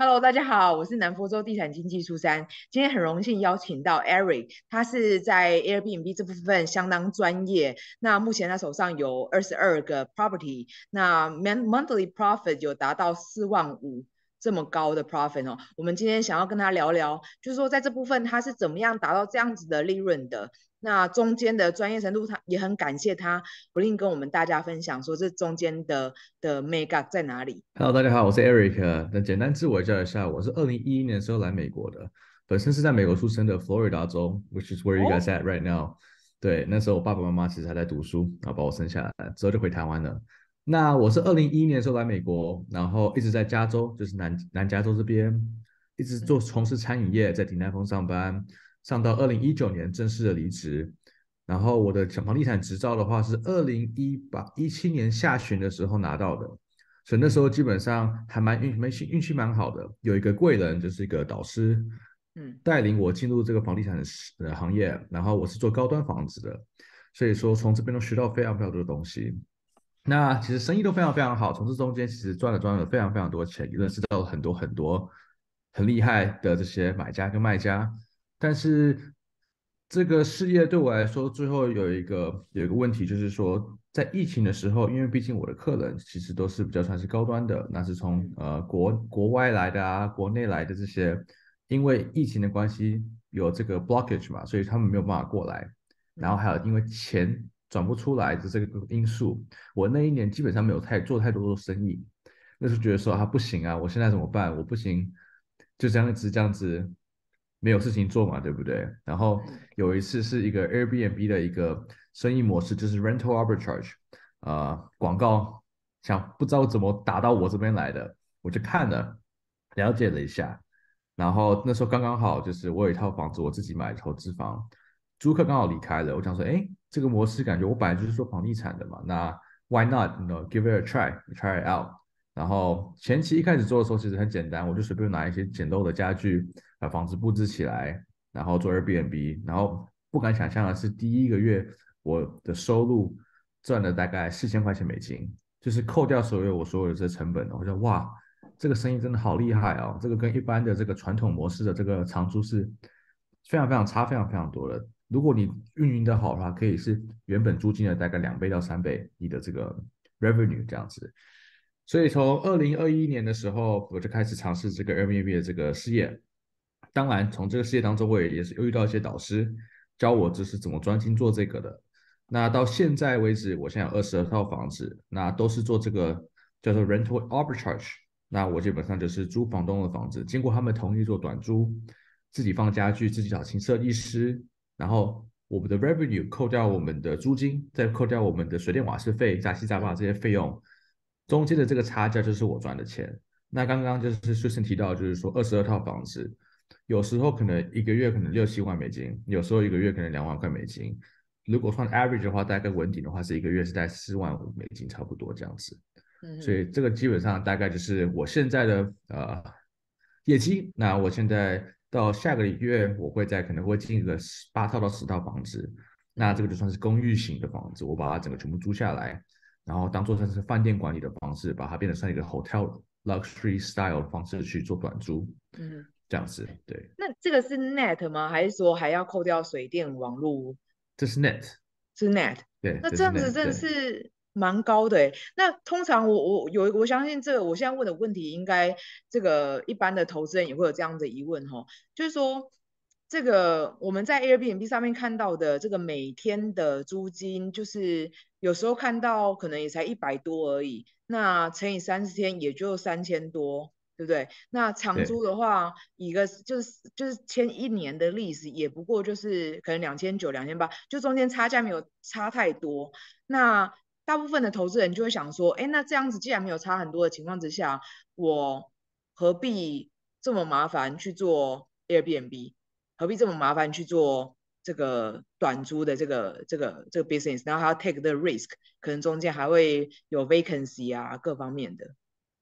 Hello，大家好，我是南佛州地产经纪苏珊。今天很荣幸邀请到 Eric，他是在 Airbnb 这部分相当专业。那目前他手上有22个 property，那 monthly profit 有达到4万5这么高的 profit 哦。我们今天想要跟他聊聊，就是说在这部分他是怎么样达到这样子的利润的。那中间的专业程度，他也很感谢他不吝跟我们大家分享说这中间的 make up 在哪里。 Hello，大家好，我是 Eric。那简单自我介绍一下，我是2011年的时候来美国的，本身是在美国出生的佛罗里达州，which is where you 哦， guys at right now。对，那时候我爸爸妈妈其实还在读书，然后把我生下来，之后就回台湾了。那我是2011年的时候来美国，然后一直在加州，就是南加州这边，一直从事餐饮业，在鼎泰丰上班，上到2019年正式的离职。然后我的房地产执照的话是2017年下旬的时候拿到的。所以那时候基本上还运气蛮好的，有一个贵人，就是一个导师， 嗯。 带领我进入这个房地产的行业。然后我是做高端房子的，所以说从这边都学到非常非常多的东西。那其实生意都非常非常好，从这中间其实赚了非常非常多钱，也认识到了很多很多很厉害的这些买家跟卖家。但是这个事业对我来说，最后有一个问题，就是说在疫情的时候，因为毕竟我的客人其实都是比较算是高端的，那是从嗯国外来的啊，国内来的这些，因为疫情的关系有这个 blockage 嘛，所以他们没有办法过来。然后嗯还有因为钱转不出来的这个因素，我那一年基本上没有做太多的生意。那时候觉得说啊不行啊，我现在怎么办？我不行，就这样子没有事情做嘛，对不对？然后嗯有一次是一个 Airbnb 的一个生意模式，就是 rental arbitrage，广告不知道怎么打到我这边来的，我就看了，了解了一下。然后那时候刚刚好，就是我有一套房子，我自己买的投资房，租客刚好离开了，我想说，哎，这个模式感觉我本来就是做房地产的嘛，那 why not，give it a try it out。然后前期一开始做的时候其实很简单，我就随便拿一些简陋的家具，把房子布置起来，然后做 Airbnb。然后不敢想象的是，第一个月我的收入赚了大概4000块钱美金，就是扣掉所有的这成本，我觉得哇，这个生意真的好厉害哦！这个跟一般的这个传统模式的这个长租是非常非常差，非常非常多的。如果你运营的好的话，可以是原本租金的大概2倍到3倍你的这个 revenue 这样子。所以从2021年的时候，我就开始尝试这个 Airbnb 的这个事业。当然，从这个事业当中，我也是又遇到一些导师教我就是怎么专心做这个的。那到现在为止，我现在有22套房子，那都是做这个叫做 rental arbitrage。那我基本上就是租房东的房子，经过他们同意做短租，自己放家具，自己找请设计师，然后我们的 revenue 扣掉我们的租金，再扣掉我们的水电瓦斯费、杂七杂八嗯这些费用，中间的这个差价就是我赚的钱。那刚刚就是舒 u 提到，就是说22套房子，有时候可能一个月可能6、7万美金，有时候一个月可能2万块美金。如果算 average 的话，大概稳定的话是一个月是在4万5美金差不多这样子。所嗯以这个基本上大概就是我现在的业绩。那我现在到下个月，我会可能会进个8套到10套房子，那这嗯个就算是公寓型的房子，我把它整个全部租下来，然后当做算是饭店管理的方式，把它变得像一个 hotel luxury style 的方式去做短租， 嗯。 这样子。对， 那这个是 net 吗？还是说还要扣掉水电网络？ 这是 net， 是 net？ 对， 那这这是样子 net， 真的对。 是蛮高的诶。那通常我相信这个我现在问的问题，应该这个一般的投资人也会有这样的疑问哈，就是说这个我们在 Airbnb 上面看到的这个每天的租金，就是有时候看到可能也才100多而已，那乘以30天也就3000多。对不对？那长对租的话，一个就是签1年的历史，也不过就是可能2900、2800，就中间差价没有差太多。那大部分的投资人就会想说，哎，那这样子既然没有差很多的情况之下，我何必这么麻烦去做 Airbnb？何必这么麻烦去做这个短租的这个 business？然后还要 take the risk，可能中间还会有 vacancy 啊各方面的。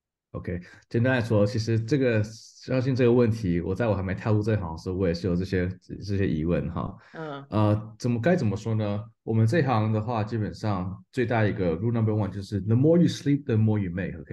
OK，简单来说，其实相信这个问题，在我还没踏入这行的时候，我也是有这些疑问哈。 嗯该怎么说呢？我们这行的话，基本上最大一个 rule number one 就是 the more you sleep, the more you make。OK，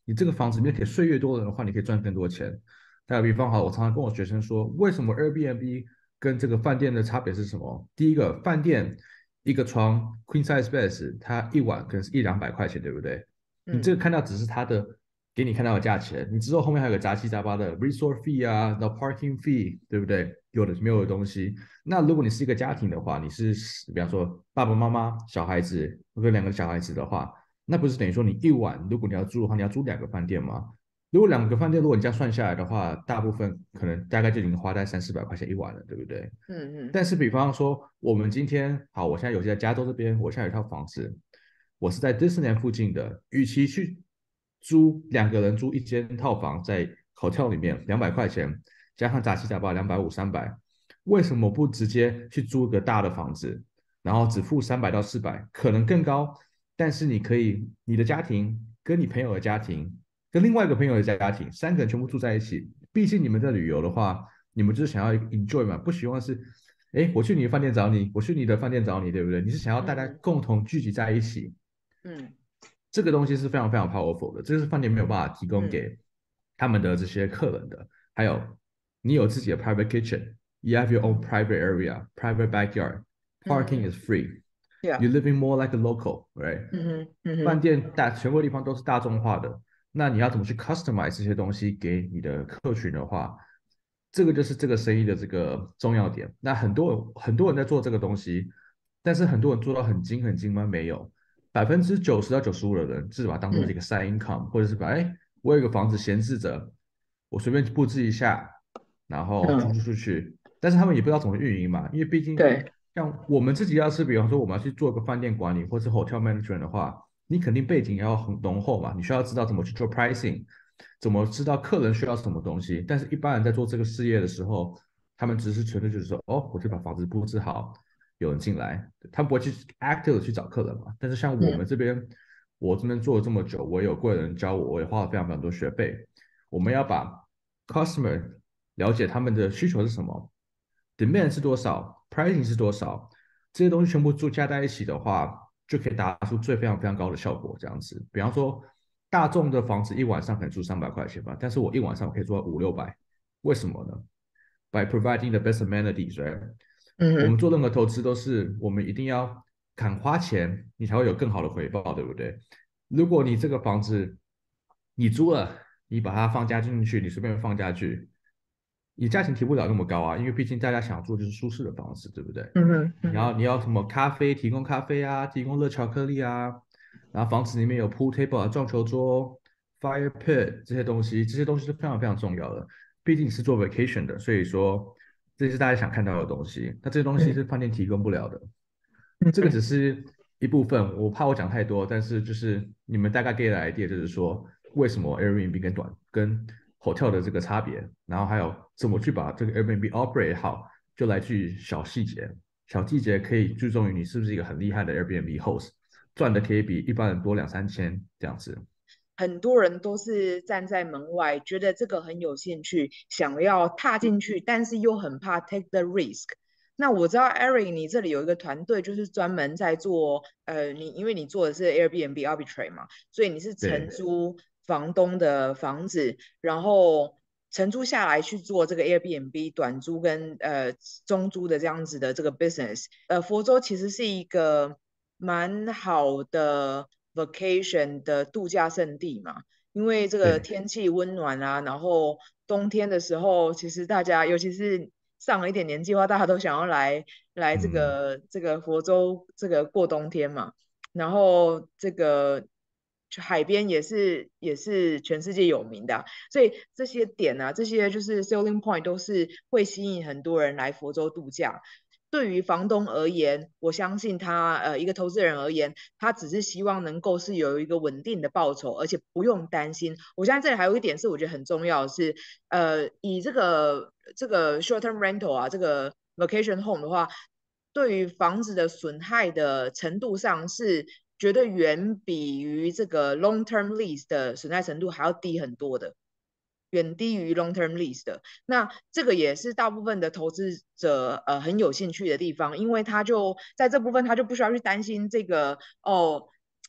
你这个房子里面可以睡越多人的话，你可以赚更多钱。打个比方好，我常常跟我学生说，为什么 Airbnb 跟这个饭店的差别是什么？第一个，饭店一个床 queen size bed，它一晚可能是100-200块钱，对不对？你这嗯个看到只是它的给你看到的价钱，你之后后面还有个杂七杂八的 resort fee 啊，然后 parking fee，对不对？有的没有的东西。那如果你是一个家庭的话，你是比方说爸爸妈妈、小孩子或者两个小孩子的话，那不是等于说你一晚，如果你要住的话，你要租2个饭店吗？如果2个饭店，如果你这样算下来的话，大部分可能大概就已经花在300-400块钱一晚了，对不对？ 嗯但是比方说，我们今天好，我现在有在加州这边，我现在有一套房子，我是在迪士尼附近的，与其去租2个人租一间套房在 hotel 里面200块钱，加上杂七杂八250-300，为什么不直接去租个大的房子，然后只付300到400，可能更高，但是你可以你的家庭跟你朋友的家庭跟另外一个朋友的家庭3个人全部住在一起，毕竟你们在旅游的话，你们就是想要 enjoy 嘛，不希望是哎，我去你的饭店找你，我去你的饭店找你，对不对？你是想要大家嗯共同聚集在一起， 嗯这个东西是非常非常 powerful 的，这是饭店没有办法提供嗯给他们的这些客人的。还有，你有自己的 private kitchen，you have your own 嗯 private area，private backyard，parking 嗯 is free，you ，Yeah， living more like a local，right？饭嗯店全部地方都是大众化的，那你要怎么去 customize 这些东西给你的客群的话，这个就是这个生意的这个重要点。那很多人在做这个东西，但是很多人做到很精吗？没有，90%到95%的人是把它当做是一嗯个 side income，或者是把我有一个房子闲置着，我随便布置一下，然后租嗯， 出去，但是他们也不知道怎么运营嘛，因为毕竟对， 像我们自己要是，比方说我们要去做个饭店管理或是 hotel management 的话，你肯定背景要很浓厚嘛，你需要知道怎么去做 pricing，怎么知道客人需要什么东西。但是一般人在做这个事业的时候，他们只是纯粹就是说，哦，我就把房子布置好，有人进来，他不会去 active 的去找客人嘛。但是像我们嗯这边，我这边做了这么久，我也有贵人教我，我也花了非常非常多学费。我们要把 customer 了解他们的需求是什么，demand 是多少，pricing 是多少，这些东西全部做加在一起的话，就可以达出最非常非常高的效果。这样子，比方说大众的房子一晚上可能住300块钱吧，但是我一晚上可以做到500-600，为什么呢？By providing the best amenities, right？我们嗯做任何投资都是我们一定要肯花钱，你才会有更好的回报，对不对？如果你这个房子你租了，你把它放家进去，你随便放家具，你价钱提不了那么高啊，因为毕竟大家想住就是舒适的房子，对不对？你要什么咖啡，提供咖啡啊，提供热巧克力啊，然后房子里面有 pool table 啊，撞球桌、fire pit 这些东西，这些东西是非常非常重要的。毕竟你是做 vacation 的，所以说这是大家想看到的东西。那这些东西嗯是饭店提供不了的。这个嗯只是一部分，我怕我讲太多，但是就是你们大概 get 的 idea，就是说为什么 Airbnb 跟 hotel 的这个差别，然后还有怎么去把这个 Airbnb operate 好，就来自于小细节。小细节可以注重于你是不是一个很厉害的 Airbnb host，赚的可以比一般人多2-3千这样子。 很多人都是站在门外，觉得这个很有兴趣，想要踏进去，但是又很怕 take the risk。那我知道 Eric，你这里有一个团队，就是专门在做，因为你做的是 Airbnb arbitrage 嘛，所以你是承对， 租房东的房子，然后承租下来去做这个 Airbnb 短租跟中租的这样子的这个 business。佛州其实是一个蛮好的 vacation 的度假胜地嘛，因为这个对， 天气温暖啊，然后冬天的时候，其实大家尤其是上了一点年纪的话，大家都想要来嗯， 这个佛州这个过冬天嘛，然后这个海边也是全世界有名的啊所以这些点啊，这些就是 selling point 都是会吸引很多人来佛州度假。对于房东而言，我相信他一个投资人而言，他只是希望能够是有一个稳定的报酬，而且不用担心。我相信这里还有一点是我觉得很重要的是，以这个 short term rental 啊，这个 vacation home 的话，对于房子的损害的程度上是绝对远比于这个 long term lease 的损害程度还要低很多的。远低于 long term lease 的。那这个也是大部分的投资者很有兴趣的地方，因为他就在这部分他就不需要去担心这个哦。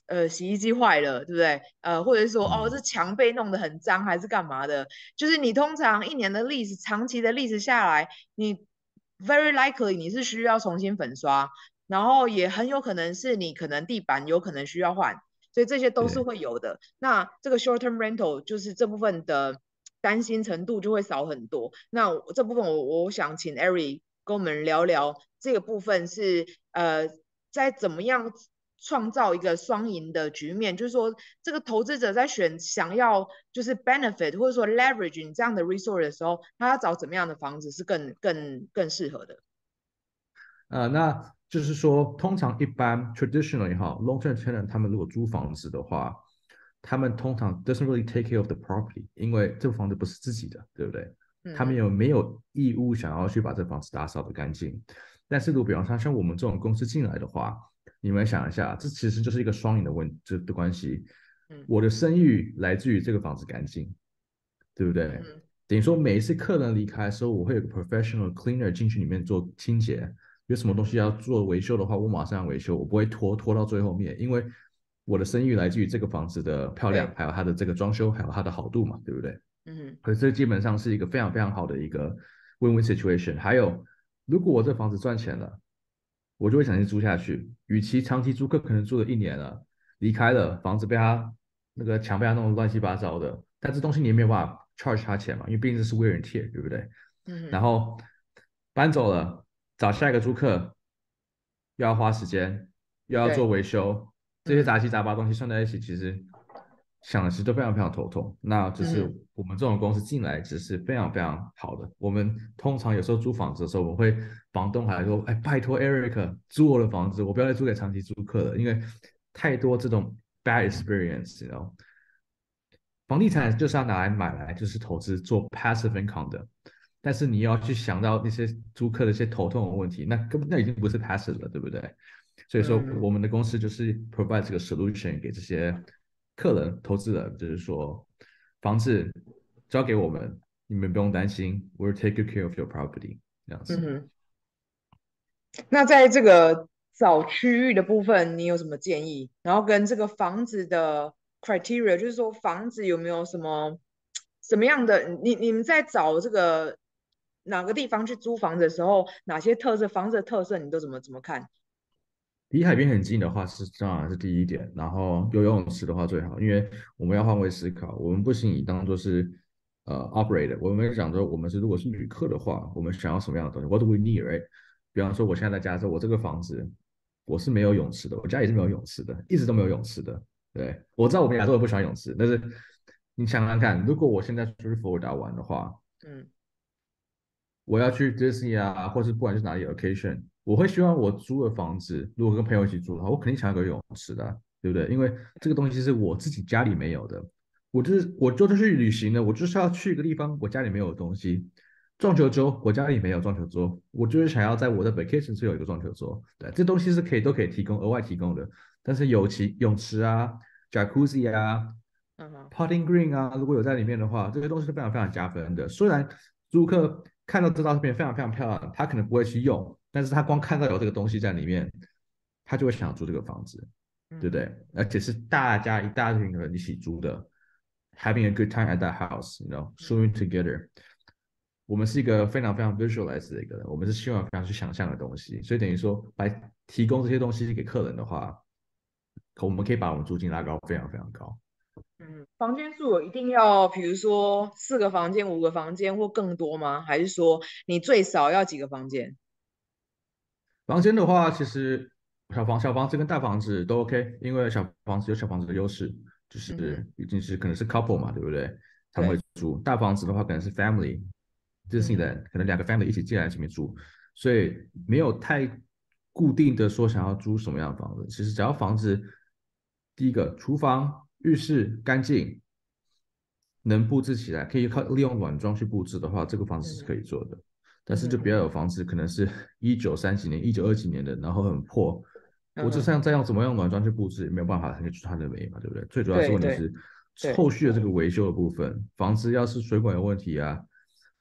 洗衣机坏了，对不对？或者是说哦，这嗯， 墙被弄得很脏，还是干嘛的？就是你通常一年的历史，长期的历史下来，你 very likely 你是需要重新粉刷，然后也很有可能是你可能地板有可能需要换，所以这些都是对。 会有的。那这个 short term rental 就是这部分的担心程度就会少很多。那这部分我想请 Eric 跟我们聊聊这个部分是在怎么样创造一个双赢的局面，就是说这个投资者在想要就是 benefit 或者说 leverage 你这样的 resource 的时候，他要找怎么样的房子是更适合的？ 那就是说，通常一般 traditionally 哈，long-term tenant 他们如果租房子的话，他们通常 doesn't really take care of the property，因为这个房子不是自己的，对不对？他们嗯没有义务想要去把这房子打扫的干净。但是如果比方说像我们这种公司进来的话，你们想一下，这其实就是一个双赢的关系。 嗯我的声誉来自于这个房子干净，对不对？ 嗯等于说每一次客人离开的时候，我会有个 professional cleaner 进去里面做清洁，有什么东嗯西要做维修的话，我马上维修，我不会拖到最后面，因为我的声誉来自于这个房子的漂亮， 对， 还有它的这个装修，还有它的好度嘛，对不对？ 嗯所以这基本上是一个非常非常好的一个 win-win situation。还有，如果我这房子赚钱了，我就会想去租下去。与其长期租客可能住了1年了，离开了，房子被他那个墙被他弄得乱七八糟的，但这东西你也没有办法 charge 他钱嘛，因为毕竟这是 wear and tear，对不对？然嗯后搬走了，找下一个租客，又要花时间，又要做对， 维修，这些嗯杂七杂八东西算在一起，其实想的其实都非常非常头痛。那就是嗯我们这种公司进来，只是非常非常好的。我们通常有时候租房子的时候，我们会房东还说：“哎，拜托 Eric 租我的房子，我不要再租给长期租客了，因为太多这种 bad experience，然后房地产就是要拿来买来就是投资做 passive income 的，但是你要去想到那些租客的一些头痛的问题，那根本那已经不是 passive 了，对不对？所以说嗯我们的公司就是 provide 这个 solution 给这些客人、投资人，就是说房子交给我们，你们不用担心，we'll take good care of your property 这样子。 嗯。那在这个找区域的部分，你有什么建议？然后跟这个房子的 criteria，就是说房子有没有什么样的，你们在找这个哪个地方去租房子的时候，哪些房子的特色你都怎么看？ 离海边很近的话是当然是第一点，然后有游泳池的话最好，因为我们要换位思考，我们不行以当做是operator，我们讲说我们是如果是旅客的话，我们想要什么样的东西？What do we need, right？比方说我现在在加州，我这个房子我是没有泳池的，我家也是没有泳池的，一直都没有泳池的。对，我知道我们亚洲人不喜欢泳池，但是你想想看，如果我现在出去佛罗里达玩的话， 嗯我要去 Disney 啊，或是不管是哪里 occasion，我会希望我租的房子，如果跟朋友一起住的话，我肯定想要有个泳池的啊，对不对？因为这个东西是我自己家里没有的，我就是去旅行的，我就是要去一个地方，我家里没有的东西。撞球桌，我家里没有撞球桌，我就是想要在我的 vacation 是有一个撞球桌，对，这东西是都可以提供额外提供的。但是泳池啊、jacuzzi 啊、 嗯哼 putting green 啊，如果有在里面的话，这些东西是非常非常加分的。虽然租客看到这照片非常非常漂亮，他可能不会去用，但是他光看到有这个东西在里面，他就会想租这个房子，对不嗯对？而且是大家一大群人一起租的，having a good time at that house，you know，swimming 嗯 together。我们是一个非常非常 visualize 的一个人，我们是希望非常去想象的东西，所以等于说来提供这些东西给客人的话，我们可以把我们租金拉高非常非常高。 嗯，房间数有一定要，比如说4个房间、5个房间或更多吗？还是说你最少要几个房间？ 房间的话，其实小房子跟大房子都 OK，因为小房子有小房子的优势，就嗯哼， 是已经是可能是 couple 嘛，对不对？他们会对， 住。大房子的话，可能是 family，就是你嗯哼， 的可能2个 family 一起进来这边住，所以没有太固定的说想要租什么样的房子。其实只要房子第一个厨房、浴室干净，能布置起来，可以靠利用软装去布置的话，这个房子是可嗯哼， 以做的。但嗯哼， 是就不要有房子可能是1930几年、1920几年的，然后很破。我就嗯哼， 像这样怎么用软装去布置，也没有办法很出它的美嘛，对不对？最主要是对对问题是对， 后续的这个维修的部分，房子要是水管有问题啊，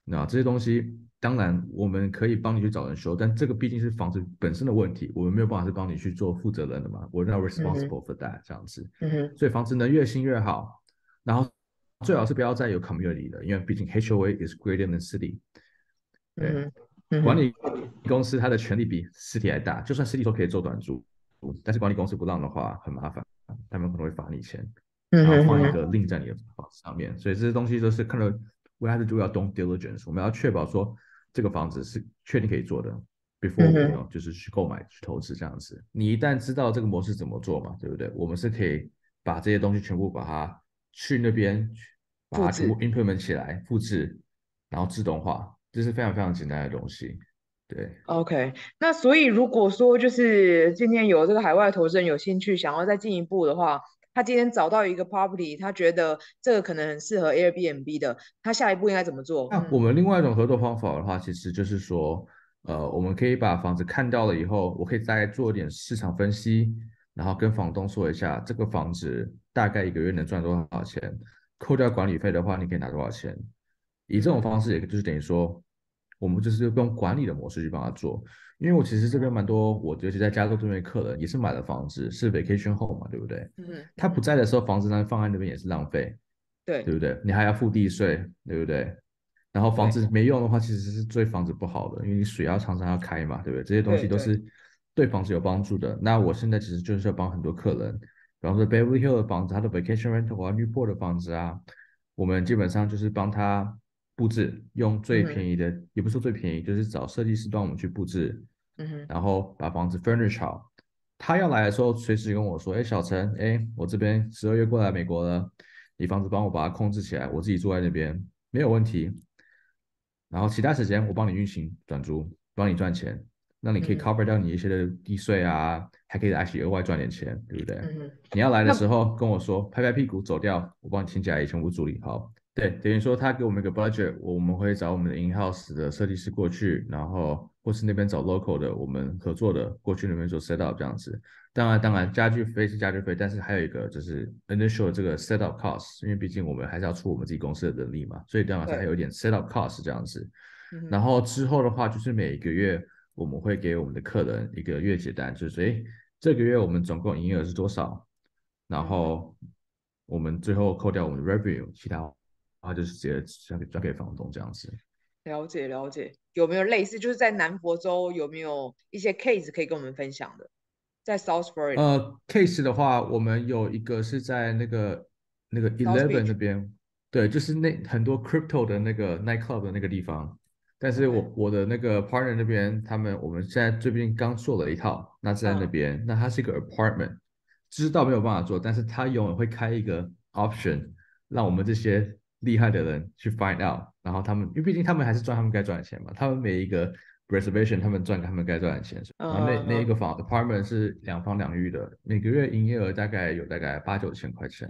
那这些东西，当然我们可以帮你去找人修，但这个毕竟是房子本身的问题，我们没有办法是帮你去做负责人的嘛。We're not 嗯哼， responsible for that 这样子。 嗯哼， 所以房子能越新越好，然后最好是不要再有 community 的，因为毕竟 HOA is greater than city。对， 嗯哼，嗯哼， 管理公司它的权力比实体还大，就算实体都可以做短租，但是管理公司不让的话很麻烦，他们可能会罚你钱，然后嗯哼，嗯哼， 放一个令在你的房子上面，所以这些东西都是看到 we have to do 要 due diligence，我们要确保说这个房子是确定可以做的，before 嗯 we 哼， 就是去购买去投资这样子。你一旦知道这个模式怎么做嘛，对不对？我们是可以把这些东西全部把它去那边把它全部复制。 implement 起来，复制，然后自动化，这是非常非常简单的东西。对， OK，那所以如果说就是今天有这个海外投资人有兴趣想要再进一步的话，他今天找到一个 property，他觉得这个可能很适合 Airbnb 的，他下一步应该怎么做？ 那我们另外一种合作方法的话，其实就是说，我们可以把房子看到了以后，我可以大概做一点市场分析，然后跟房东说一下这个房子大概一个月能赚多少钱，扣掉管理费的话，你可以拿多少钱。以这种嗯方式，也就是等于说，我们就是用管理的模式去帮他做。因为我其实这边蛮多，我尤其在加州这边的客人也是买了房子，是 vacation home 嘛，对不对？ 嗯哼， 他不嗯哼， 在的时候，房子呢放在那边也是浪费， 对对不对？你还要付地税，对不对？然后房对子没用的话，其实是对房子不好的，因为你水要常常要开嘛，对不对？这些东西对对， 都是对房子有帮助的。那我现在其实就是要帮很多客人，比方说 Beverly Hill 的房子，他的 vacation rental 啊，Newport 的房子啊，我们基本上就是帮他布置，用最嗯哼， 便宜的，也不是说最便宜，就是找设计师帮我们去布置， 嗯哼， 然后把房子 furnish 好。他要来的时候，随时跟我说：“哎，小陈，哎，我这边12月过来美国了，你房子帮我把它控制起来，我自己住在那边，没有问题。然后其他时间我帮你运行转租，帮你赚钱，让你可以嗯哼， cover 掉你一些的地税啊，还可以 actually 额外赚点钱，对不对？ 嗯哼， 你要来的那时候跟我说，拍拍屁股走掉，我帮你清洁阿姨全部处理好。对，等于说他给我们一个 budget，我们会找我们的 in-house 的设计师过去，然后或是那边找 local 的我们合作的过去那边做 set up 这样子。当然，家具费是家具费，但是还有一个就是 initial 这个 set up cost，因为毕竟我们还是要出我们自己公司的人力嘛，所以当然是还对， 有一点 set up cost 这样子。 嗯哼， 然后之后的话，就是每一个月我们会给我们的客人一个月结单，就是诶，这个月我们总共营业额是多少，然嗯哼， 后我们最后扣掉我们的 revenue，其他的话就是直接交给房东这样子。 了解了解，有没有类似就是在南佛州有没有一些 case 可以跟我们分享的？在 South Florida、 case 的话，我们有一个是在那个 South Eleven Beach。 那边，对，就是那很多 crypto 的那个 nightclub 的那个地方。但是 OK， 我的那个 partner 那边，我们现在最近刚做了一套，那在那嗯， 边，那它是一个 apartment，知道没有办法做，但是他永远会开一个 option，让我们这些厉害的人去 find out，然后他们，因为毕竟他们还是赚他们该赚的钱嘛，他们每一个 reservation 他们赚他们该赚的钱，然后那一嗯个房 apartment 是两房两浴的，每个月营业额大概8、9千块钱。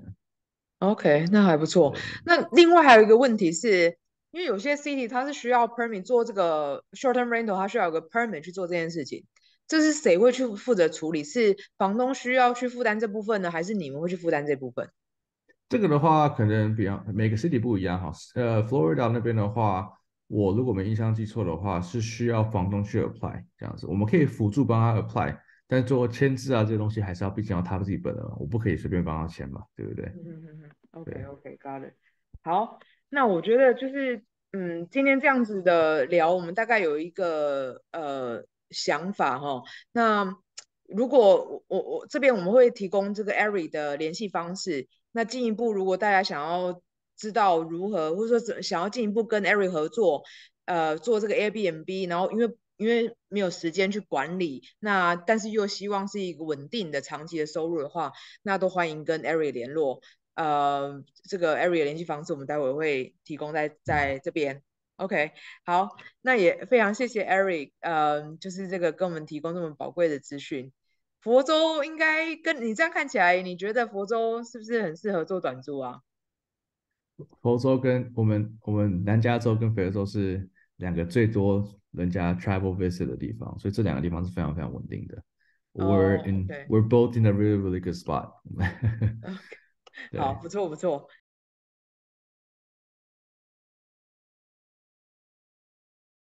，OK，那还不错。 对， 那另外还有一个问题是，因为有些 city 它是需要 permit 做这个 short term rental，它需要有个 permit 去做这件事情。这是谁会去负责处理？是房东需要去负担这部分呢，还是你们会去负担这部分？ 这个的话，可能比方每个 city 不一样哈。Florida 那边的话，我如果没印象记错的话，是需要房东去 apply 这样子。我们可以辅助帮他 apply，但是做签字啊这些东西还是要毕竟要他自己本人嘛，我不可以随便帮他签嘛，对不对？ 嗯哼哼哼，OK 对， OK，got it。好，那我觉得就是今天这样子的聊，我们大概有一个想法哈。那如果我这边我们会提供这个 Ari 的联系方式，那进一步如果大家想要知道如何，或者说想要进一步跟 Ari 合作，做这个 Airbnb，然后因为没有时间去管理，那但是又希望是一个稳定的长期的收入的话。那都欢迎跟 Ari 联络。这个 Ari 的联系方式我们待会会提供在这边。OK，好，那也非常谢谢 Ari，就是这个跟我们提供这么宝贵的资讯。佛州应该跟你这样看起来，你觉得佛州是不是很适合做短租啊？ 佛州跟我们南加州跟北加州是两个最多人家 travel visit 的地方，所以这两个地方是非常非常稳定的。 哦，OK， We're both in a really really good spot 嗯，好， 对。 不错不错。